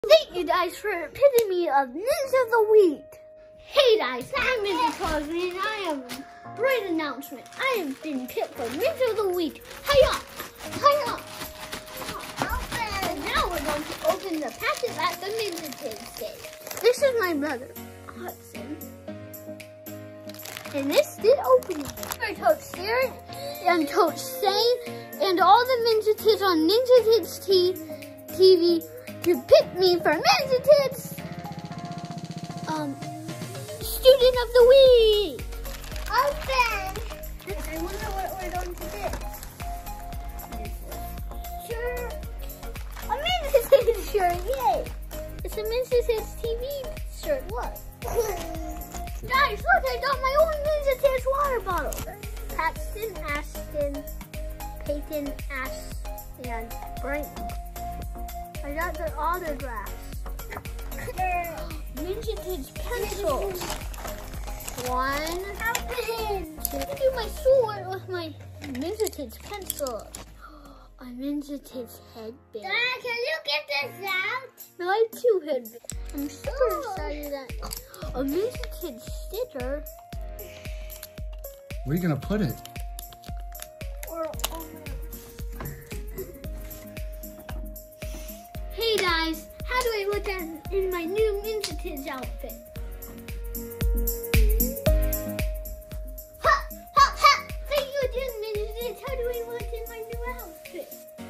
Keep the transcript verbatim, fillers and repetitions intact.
Thank you guys for epitome of Ninja of the Week. Hey guys, I'm Ninja Crosley and I have a great announcement. I have been picked for Ninja of the Week. Hiya! Hiya! And now we're going to open the packet at the Ninja Kidz Day. This is my brother, Hudson. And this did open it. I Coach Garrett and Coach Shane and all the Ninja Kids on Ninja Kidz T V to pick me for Ninja Kidz um, Student of the Week. Open! I wonder what we're going to do. Sure. A Ninja Kidz shirt, yay! It's a Ninja Kidz T V shirt, look. Guys, look, I got my own Ninja Kidz water bottle. Paxton, Ashton, Peyton, Ash, and Brighton. I got the autographs. Ninja Kidz pencils. One. Open. I can do my sword with my Ninja Kidz pencil. A Ninja Kidz headband. Dad, can you get this out? No, I have two headbands. I'm super oh. excited that a Ninja Kidz sticker. Where are you gonna put it? Or, oh Hey guys, how do I look at in my new Ninja Kidz outfit? Ha! Ha! Ha! Thank you again, Ninja Kidz. How do I look in my new outfit?